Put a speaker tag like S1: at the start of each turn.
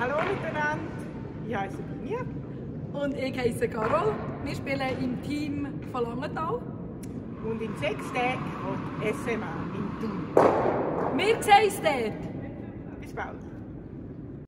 S1: Hallo miteinander, ich heiße Binja.
S2: Und ich heiße Carol. Wir spielen im Team von Langenthal.
S1: Und in 6 Tagen kommt SMA in Thun.
S2: Wir sehen uns dort.
S1: Bis bald.